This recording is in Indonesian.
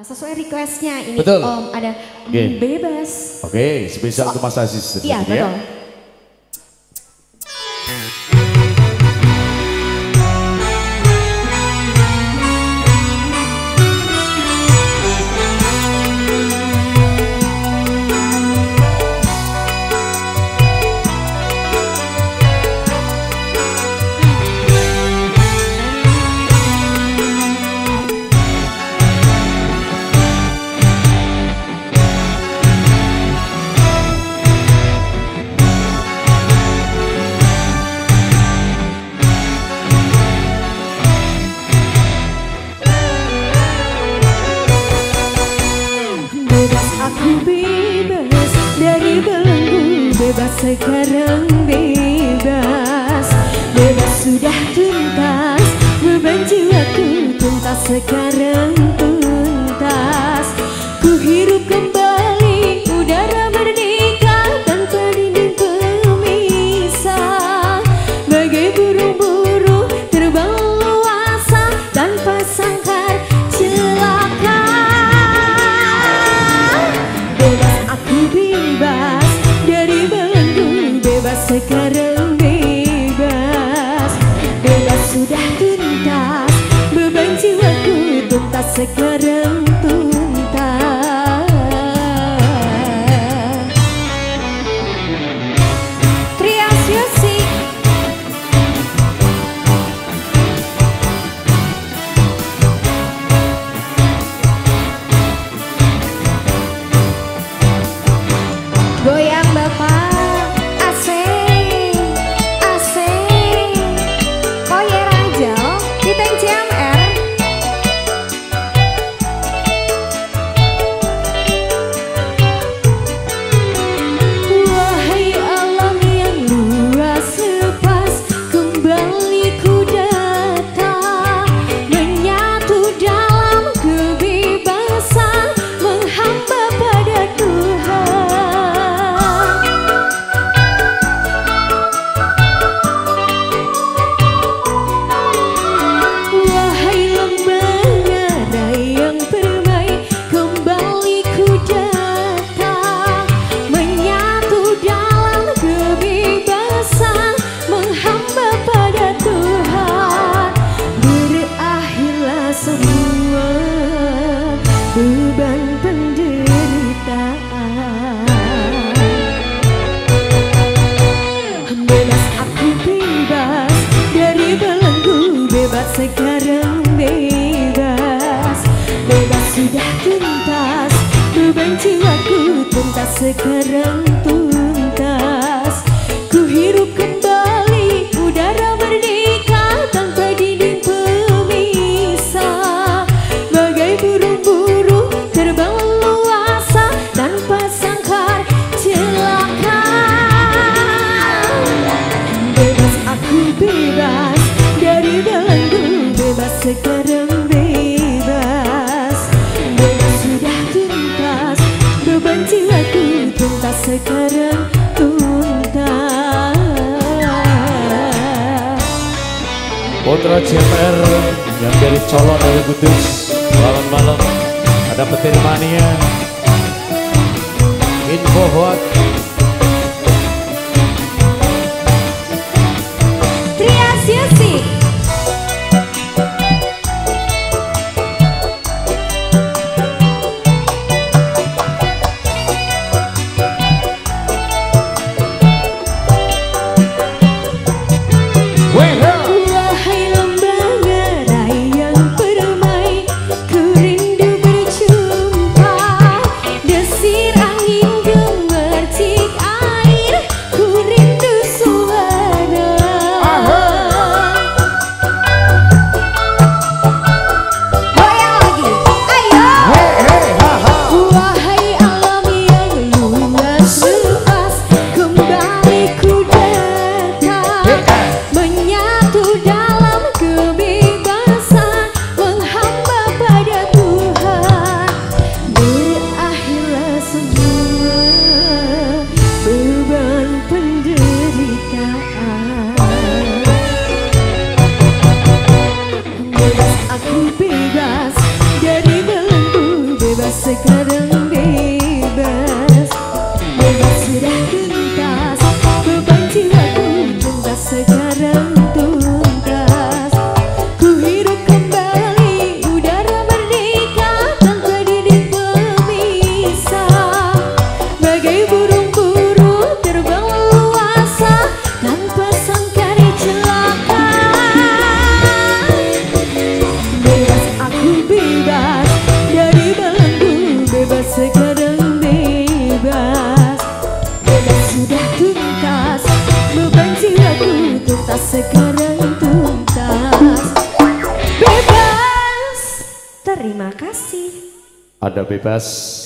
Sesuai requestnya ini betul. Om ada bebas. Oke, spesial untuk Mas Aziz. Iya betul. Bebas sekarang bebas, bebas sudah tuntas, beban jiwaku tuntas sekarang tuntas. Ku hirup kembali udara merdeka tanpa dinding pemisah, bagai burung-burung terbang luasa tanpa sangkar celaka. Bebas aku bebas dari belenggu, bebas sekarang bebas, bebas sudah tuntas, beban jiwaku tuntas sekarang tuntas. Trias Music. Goyang Bapak, asing, asing. Koyer aja, kita CMR. Wahai alam yang luas lepas, kembali ku datang, menyatu dalam kebebasan, menghamba pada Tuhan. Beban penderitaan, bebas aku bebas dari belenggu, bebas sekarang bebas, bebas sudah tuntas, beban jiwaku tuntas sekarang tuntas. Ku hirup kembali udara merdeka tanpa dinding pemisah, bagai burung-burung terbang luasa tanpa sangkar celaka. Bebas aku bebas dari belenggu, bebas sekarang bebas, bebas sudah tuntas, beban jiwaku tuntas sekarang tuntas. Putra CMR yang dari Color dari Kudus, malam-malam ada petir mania, info hot. Trias Music. Wahai lembaga yang permai, ku rindu berjumpa, desir angin gemetar sekarang bebas. Bebas sudah tuntas, beban jiwaku tuntas sekarang tuntas. Ku hidup kembali udara merdeka tanpa dinding pemisah. Bagai burung-burung terbang leluasa tanpa sangkar celaka. Bebas aku bebas dari belenggu, bebas sekarang bebas. Bebas sudah tuntas, beban jiwaku tuntas sekarang tuntas. Bebas. Terima kasih. Ada bebas